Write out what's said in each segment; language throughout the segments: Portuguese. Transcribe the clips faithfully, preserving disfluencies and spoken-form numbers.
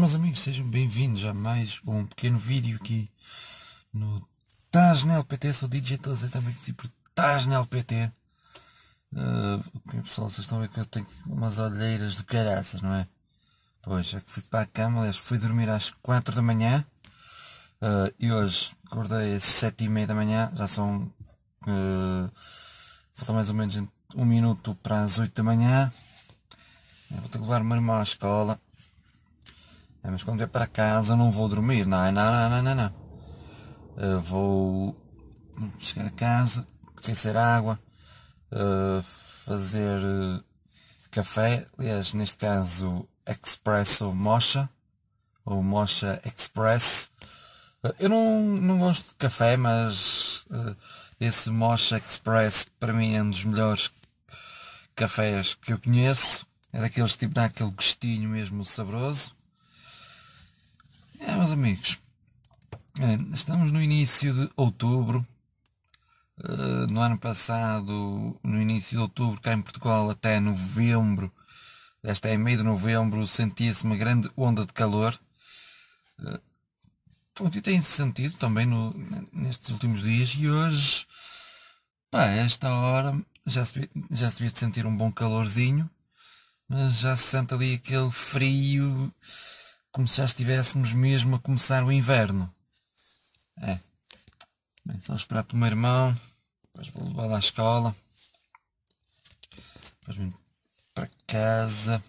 Meus amigos, sejam bem-vindos a mais um pequeno vídeo aqui no Tasnel P T. Sou Digital Z, também conhecido por Tasnel P T. Uh, pessoal, vocês estão a ver que eu tenho umas olheiras de caraças, não é? Pois, é que fui para a cama, aliás, fui dormir às quatro da manhã uh, e hoje acordei às sete e meia da manhã, já são uh, falta mais ou menos um minuto para as oito da manhã. Eu vou ter que levar o meu irmão à escola. É, mas quando vier para casa não vou dormir, não, não, não, não, não. Uh, vou chegar a casa, aquecer água, uh, fazer uh, café, aliás, neste caso Expresso Mocha, ou Mocha Express. Uh, eu não, não gosto de café, mas uh, esse Mocha Express para mim é um dos melhores cafés que eu conheço. É daqueles tipo, dá aquele gostinho mesmo saboroso. É, meus amigos, estamos no início de outubro. No ano passado, no início de outubro, cá em Portugal, até novembro, esta é meio de novembro, sentia-se uma grande onda de calor. Pronto, e tem-se sentido também no, nestes últimos dias, e hoje, pá, a esta hora, já se, já se devia de sentir um bom calorzinho, mas já se sente ali aquele frio, como se já estivéssemos mesmo a começar o inverno. É. Bem, só esperar pelo meu irmão, depois vou levá-lo à escola, depois vim para casa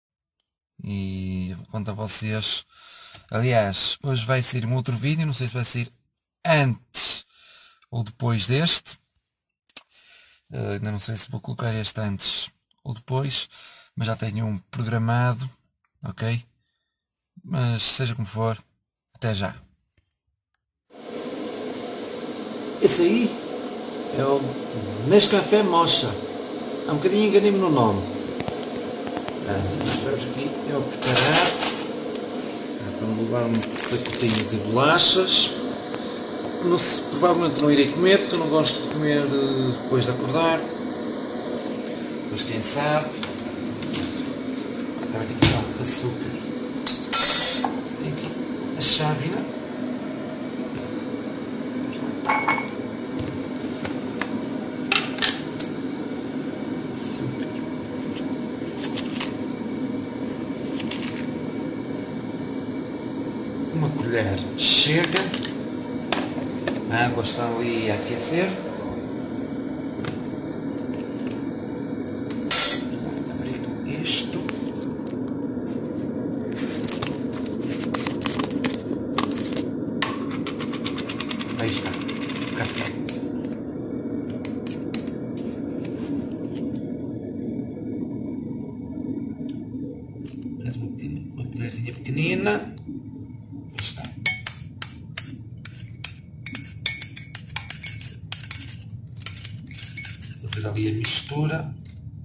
e conto a vocês. Aliás, hoje vai sair um outro vídeo, não sei se vai sair antes ou depois deste. Uh, ainda não sei se vou colocar este antes ou depois, mas já tenho um programado, ok? Mas seja como for, até já. Esse aí é o Nescafé Mocha. Há um bocadinho enganei-me no nome. Ah, vamos aqui eu preparar. Ah, então vou levar um pacotinho de bolachas. Não se, provavelmente não irei comer, porque eu não gosto de comer depois de acordar. Mas quem sabe. Também tem que dar açúcar. Tem aqui a chávena. Uma colher chega. A água está ali a aquecer. Vou abrir isto. Aí está, o café. Mais uma, uma colherzinha pequenina. Está. Vou fazer ali a mistura.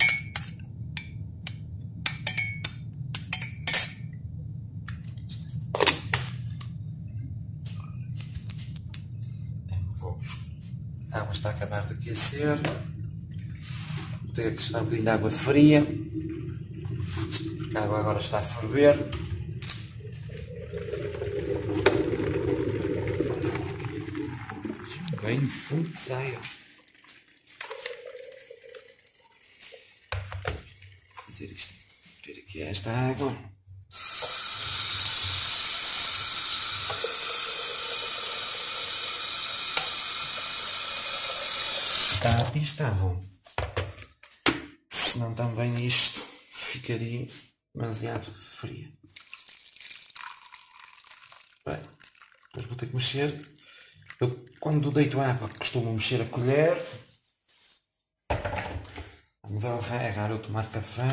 A água está a acabar de aquecer. Vou ter que acrescentar um bocadinho de água fria, porque a água agora está a ferver. Bem no fundo de saia. Vou fazer isto. Vou ter aqui esta água. Está, e está bom. Senão também isto ficaria demasiado frio. Bem, depois vou ter que mexer. Eu, quando deito água, costumo mexer a colher. Vamos agarrar eu tomar café.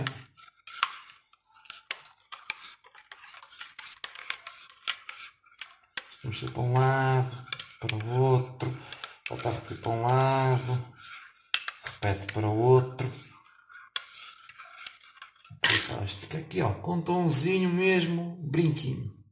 Vou mexer para um lado, para o outro. Voltar a repetir para um lado. Repete para o outro. Isto fica aqui, ó, com um tomzinho mesmo, brinquinho.